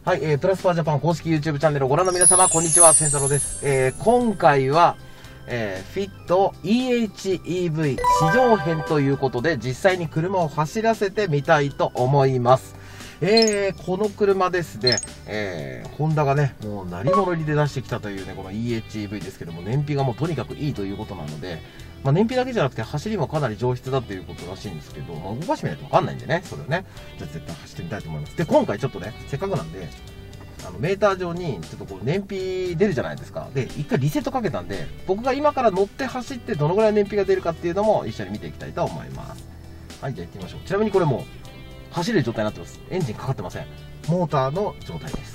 はい、プラスパージャパン公式 YouTube チャンネルをご覧の皆様、こんにちは、千太郎です。今回は、フィット EHEV 試乗編ということで、実際に車を走らせてみたいと思います。この車ですね、ホンダがね、もう鳴り物入りで出してきたというね、この EHEV ですけども、燃費がもうとにかくいいということなので、まあ、燃費だけじゃなくて走りもかなり上質だということらしいんですけど、まあ、動かしてみないとわかんないんでね、それをね、じゃあ絶対走ってみたいと思います。で、今回ちょっとね、せっかくなんで、メーター上にちょっとこう燃費出るじゃないですか。で、一回リセットかけたんで、僕が今から乗って走ってどのぐらい燃費が出るかっていうのも一緒に見ていきたいと思います。はい、じゃあ行ってみましょう。ちなみにこれもう走れる状態になってます。エンジンかかってません。モーターの状態です。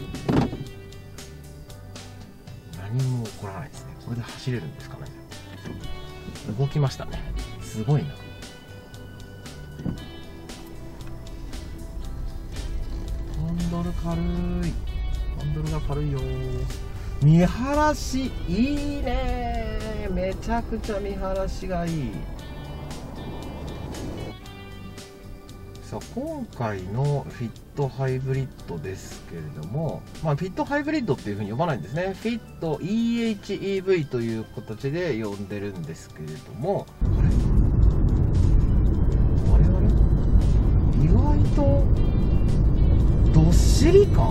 何も起こらないですね。これで走れるんですかね。動きましたね。すごいな。ハンドル軽い。ハンドルが軽いよ。見晴らしいいね。めちゃくちゃ見晴らしがいい。さあ、今回のフィットハイブリッドですけれども、まあ、フィットハイブリッドっていうふうに呼ばないんですね。フィット EHEV という形で呼んでるんですけれども、あれ意外とどっしり感、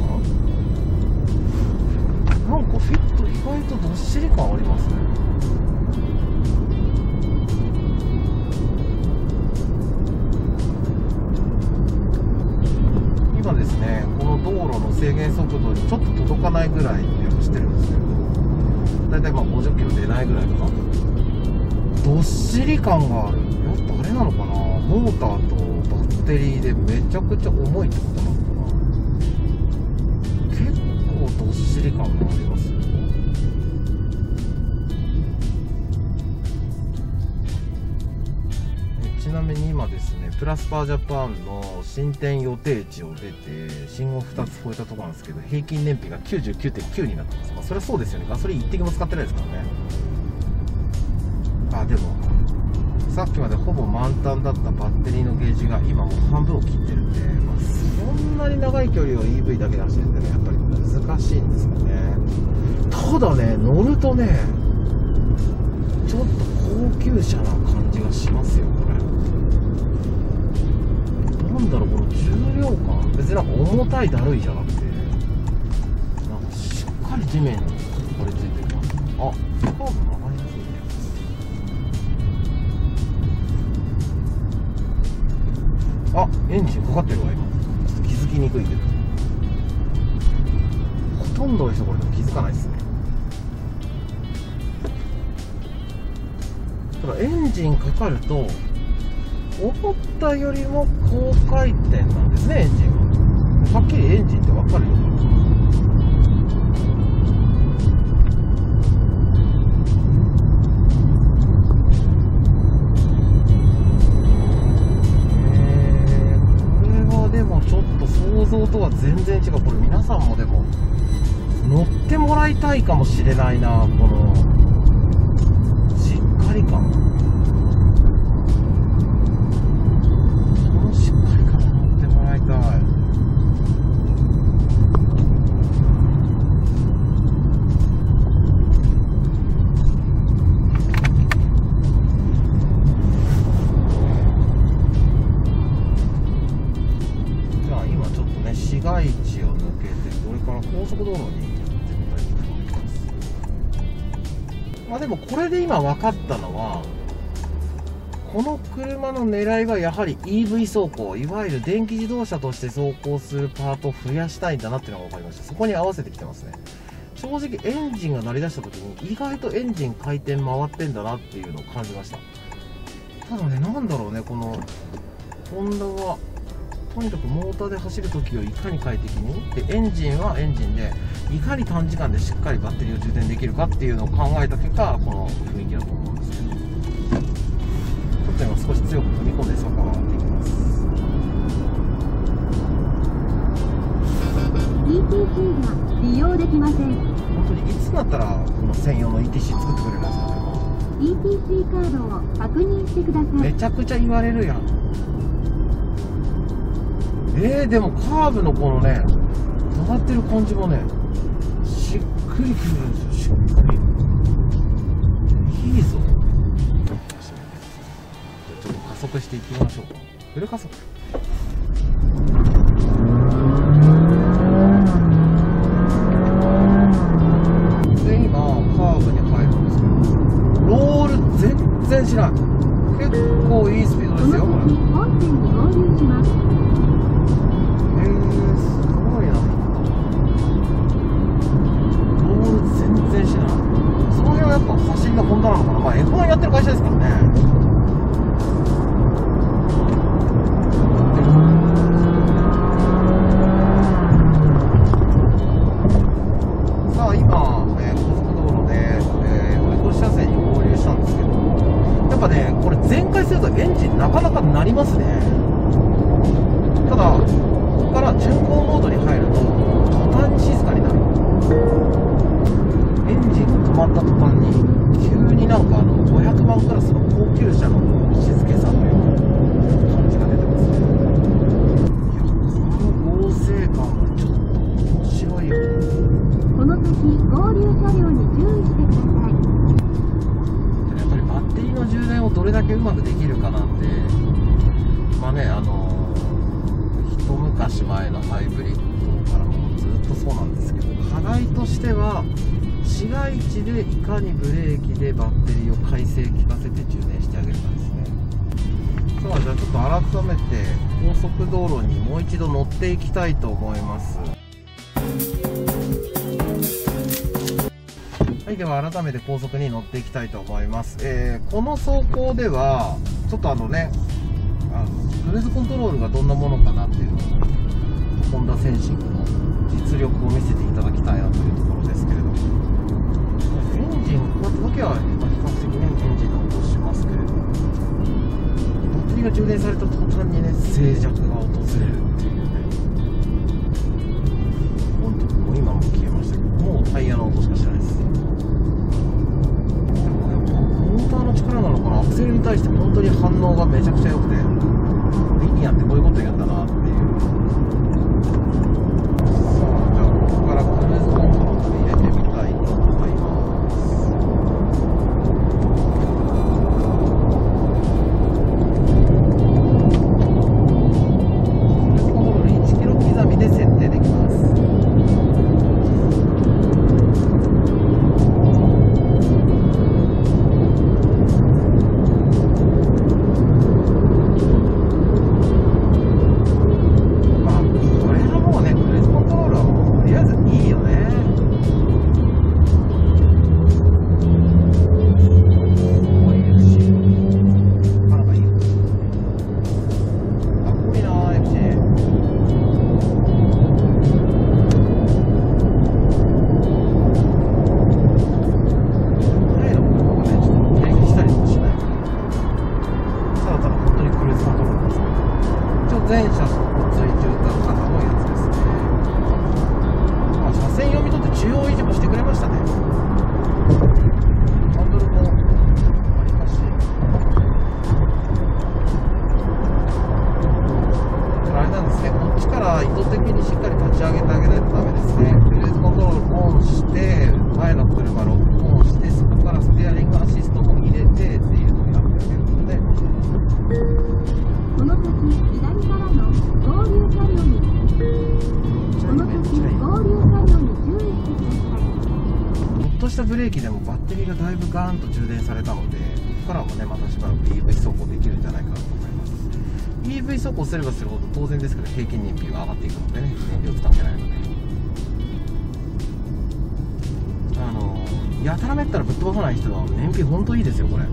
なんかフィット意外とどっしり感ありますね。今ですね、この道路の制限速度にちょっと届かないぐらいで走ってるんですけど、だいたいまあ50キロ出ないぐらいかな。どっしり感がある。やっぱあれなのかな、モーターとバッテリーでめちゃくちゃ重いってことなのかな。結構どっしり感がありますよ。ちなみに今ですね、プラスパージャパンの進展予定値を出て、信号2つ超えたところなんですけど、平均燃費が 99.9 になってます。まあ、それはそうですよね。ガソリン1滴も使ってないですからね。あ、でも、さっきまでほぼ満タンだったバッテリーのゲージが今もう半分を切ってるんで、まあ、そんなに長い距離を EV だけで走るんでね、やっぱり難しいんですよね。ただね、乗るとね、ちょっと高級車な感じがしますよ、これ。なんだろう、この重量感、別になんか重たいだるいじゃなくて、なんかしっかり地面にこれついてる。あ、カーブ曲がりやすいね。あ、エンジンかかってるわ今。ちょっと気づきにくいけど、ほとんどの人これでも気づかないですね。ただエンジンかかると思ったよりも高回転なんですね、エンジンは。はっきりエンジンって分かるようになる。これはでもちょっと想像とは全然違う。これ皆さんもでも乗ってもらいたいかもしれないな、このしっかり感。市街地を抜けて、これから高速道路にやってみたいと思います。まあでもこれで今分かったのは、この車の狙いはやはり EV 走行、いわゆる電気自動車として走行するパートを増やしたいんだなっていうのが分かりました。そこに合わせてきてますね。正直エンジンが鳴り出した時に意外とエンジン回転回ってんだなっていうのを感じました。ただね、なんだろうね、このホンダはとにかくモーターで走るときをいかに快適に、でエンジンはエンジンでいかに短時間でしっかりバッテリーを充電できるかっていうのを考えた結果、この雰囲気だと思うんですけど、ちょっと今少し強く踏み込んで坂を上がっていきます。 ETC が利用できません。 本当にいつになったらこの専用の ETC 作ってくれるんですかね。 ETC カードを確認してください。 めちゃくちゃ言われるやん。でもカーブのこのね、 がってる感じもねしっくりくるんですよ。しっくりいいぞ。ちょっと加速していきましょうか。フル加速。で今カーブに入るんですけど、ロール全然しない。結構いいスピードですよこれ。 本線に合流します。 すごいな。ロール全然しない。その辺はやっぱ走りのホンダなのかな。まあ F1 やってる会社ですからね。さあ今、高速道路で、追い越し車線に合流したんですけど、やっぱねこれ全開するとエンジンなかなかなりますね。ただここから巡航モードに入ると途端に静かになる。エンジンが止まった途端に急になんか500万クラスの高級車の静けさという感じが出てますね。いやこの合成感がちょっと面白いよ。 この先合流車両に注意してください。 やっぱりバッテリーの充電をどれだけうまくできるかなんて、まあね一昔前のハイブリッドからもずっとそうなんですけど、課題としては市街地でいかにブレーキでバッテリーを回生効かせて充電してあげるかですね。さあじゃあちょっと改めて高速道路にもう一度乗っていきたいと思います。はい、では改めて高速に乗っていきたいと思います。この走行ではちょっとクルーズコントロールがどんなものかなっていうのをホンダセンシングの実力を見せていただきたいなというところですけれども、エンジンこうやって時は比較的ねエンジンの音しますけれども、バッテリーが充電された途端にね静寂が訪れるっていうね。本当もう今も消えましたけど、もうタイヤの音しかしないです。でもやっぱモーターの力なのかな、アクセルに対して本当に反応がめちゃくちゃ良くて、リニアってこういうこと言うんだなっていう。さあじゃあここからクルーズコントロールで入れてみたいと思います。クルーズコントロール1キロ刻みで設定できます。全車速追中途型のやつですね。車線読み取って中央維持もしてくれましたね。ハンドルもわりかしあれなんですね、こっちから意図的にしっかり立ち上げてあげないとダメですね。クルーズコントロールオンして前の車ロックオンして、そこからステアリングアシストも入れてっていうのをやってあげるので、 この先左からの合流車両にこの先合流車両に注意してください。 ちょっとしたブレーキでもバッテリーがだいぶガーンと充電されたので、ここからもねまたしばらく EV 走行できるんじゃないかなと思います。 EV 走行すればするほど当然ですけど平均燃費が上がっていくのでね、燃料使ってないので、やたらめったらぶっ飛ばさない人は燃費ほんといいですよこれ。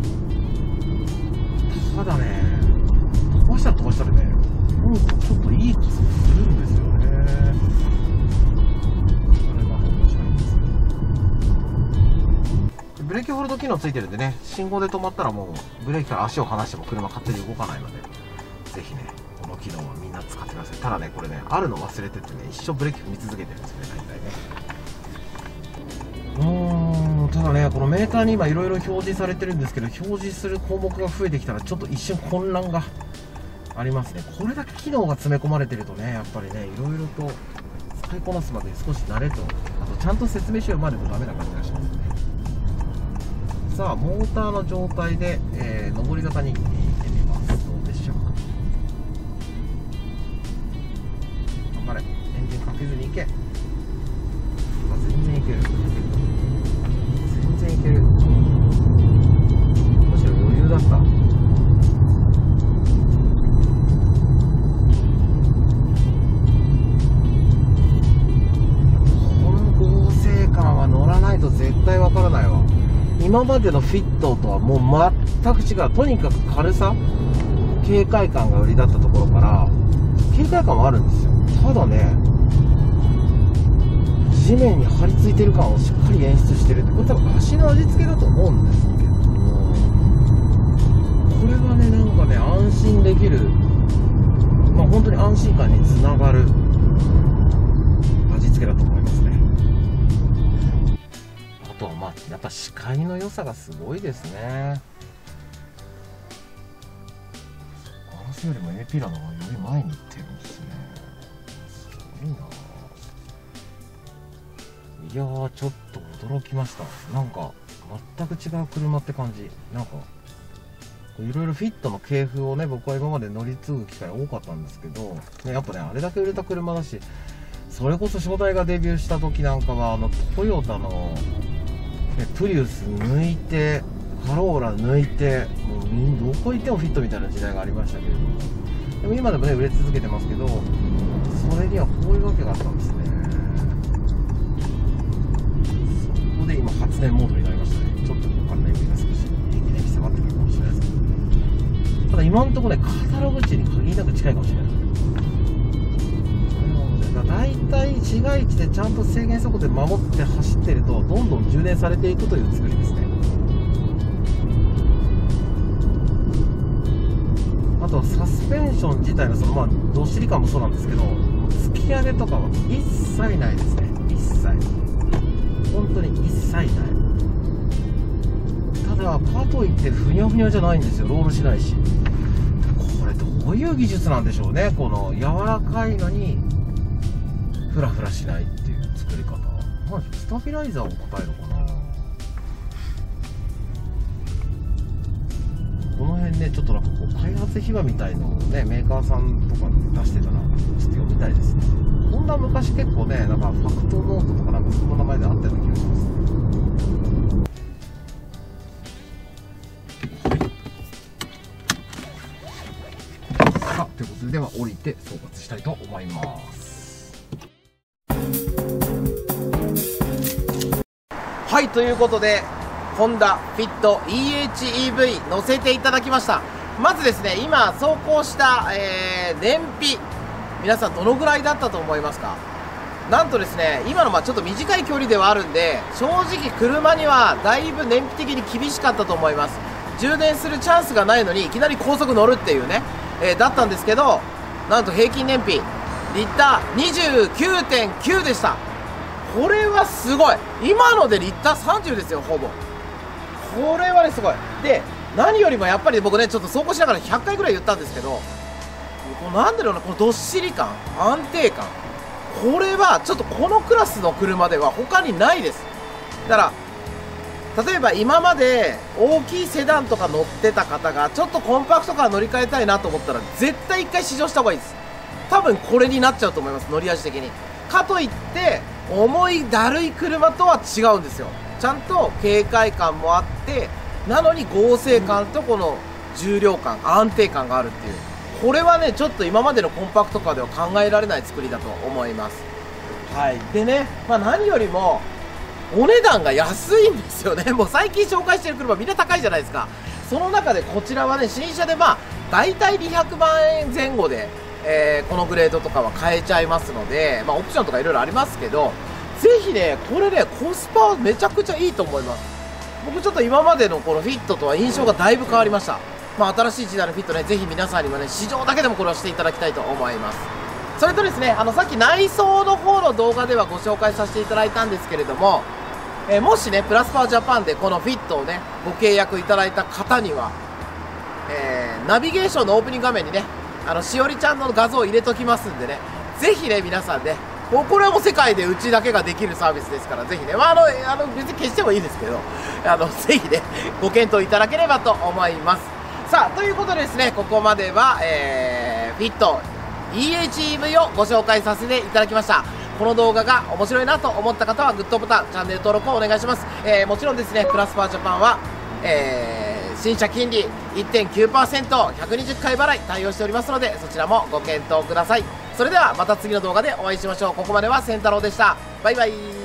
ただね飛ばしたらね、もうちょっといいことするんですよね。これが面白いんです。ブレーキホールド機能ついてるんでね、信号で止まったらもうブレーキから足を離しても車勝手に動かないので、ぜひねこの機能はみんな使ってください。ただねこれねあるの忘れててね、一生ブレーキ踏み続けてるんですよね大体ね。ただねこのメーターに今いろいろ表示されてるんですけど、表示する項目が増えてきたらちょっと一瞬混乱がありますね。これだけ機能が詰め込まれてるとね、やっぱりねいろいろと使使いこなすまでに少し慣れと、あとちゃんと説明書読まないとダメな感じがしますね。さあモーターの状態で、上り坂に行ってみます。どうでしょうか。頑張れ、エンジンかけずに行け。全然いける、全然いける。むしろ余裕だった。この合成感は乗らないと絶対わからないわ。今までのフィットとはもう全く違う。とにかく軽さ、軽快感が売りだったところから軽快感はあるんですよ。ただね、地面に張り付いてる感をしっかり演出してるって、これ多分足の味付けだと思うんですけども、これはね、なんかね、安心できる、まあ本当に安心感につながる味付けだと思いますね。あとはまあやっぱ視界の良さがすごいですね。ガラスよりもエピラの方がより前に行ってるんですね。すごいな。いやー、ちょっと驚きました。なんか全く違う車って感じ。なんかいろいろフィットの系譜をね、僕は今まで乗り継ぐ機会多かったんですけど、ね、やっぱね、あれだけ売れた車だし、それこそ初代がデビューした時なんかはトヨタの、ね、プリウス抜いてカローラ抜いて、もうどこ行ってもフィットみたいな時代がありましたけれども、でも今でもね売れ続けてますけど、それにはこういうわけがあったんですね。そこで今発電モードになりましたね。ちょっと分かんない上が少し電気迫ってくるかもしれないですけど、ただ今のところね、カタログ値に限りなく近いかもしれない。だいたい市街地でちゃんと制限速度で守って走ってると、どんどん充電されていくという作りですね。あとはサスペンション自体のまあどっしり感もそうなんですけど、突き上げとかは一切ないですね。一切、本当に一切ない。ただかといってふにゃふにゃじゃないんですよ。ロールしないし。これどういう技術なんでしょうね。この柔らかいのにフラフラしないっていう作り方。まあスタビライザーを答えるのかな。この辺ね、ちょっとなんかこう開発秘話みたいのをね、メーカーさんとかで出してたらちょっと読みたいですね。ホンダ昔結構ね、なんかファクトノートとかなんかその名前であったような気がしますね。さあ、ということで、では降りて総括したいと思います。はい、ということでホンダフィット EHEV 乗せていただきました。まずですね、今走行した、燃費、皆さんどのぐらいだったと思いますか？なんとですね、今のちょっと短い距離ではあるんで、正直車にはだいぶ燃費的に厳しかったと思います。充電するチャンスがないのにいきなり高速乗るっていうね、だったんですけど、なんと平均燃費リッター 29.9 でした。これはすごい。今のでリッター30ですよ、ほぼ。これはね、すごい。で、何よりもやっぱり僕ね、ちょっと走行しながら100回ぐらい言ったんですけど、なんだろうな、このどっしり感、安定感、これはちょっとこのクラスの車では他にないです。だから例えば今まで大きいセダンとか乗ってた方がちょっとコンパクトカー乗り換えたいなと思ったら絶対一回試乗した方がいいです。多分これになっちゃうと思います、乗り味的に。かといって重いだるい車とは違うんですよ。ちゃんと軽快感もあって、なのに合成感とこの重量感、安定感があるっていう、これはねちょっと今までのコンパクトカーでは考えられない作りだと思います。はい。でね、何よりもお値段が安いんですよね。もう最近紹介してる車みんな高いじゃないですか。その中でこちらはね、新車で大体200万円前後で、このグレードとかは買えちゃいますので、オプションとかいろいろありますけど、ぜひね、これね、コスパはめちゃくちゃいいと思います。僕ちょっと今までのこのフィットとは印象がだいぶ変わりました。新しい時代のフィットね、ぜひ皆さんにもね、試乗だけでもこれはしていただきたいと思います。それとですね、さっき内装の方の動画ではご紹介させていただいたんですけれども、もしね、プラスパワージャパンでこのフィットをね、ご契約いただいた方には、ナビゲーションのオープニング画面にね、しおりちゃんの画像を入れときますんでね、ぜひね、皆さんね、 もうこれはもう世界でうちだけができるサービスですから、ぜひね、別に消してもいいですけど、ぜひね、ご検討いただければと思います。さあ、ということでですね、ここまでは、フィット EHEV をご紹介させていただきました。この動画が面白いなと思った方はグッドボタン、チャンネル登録をお願いします。もちろんですね、プラスパージャパンは、新車金利 1.9%120 回払い対応しておりますので、そちらもご検討ください。それではまた次の動画でお会いしましょう。ここまでは千太郎でした。バイバイ。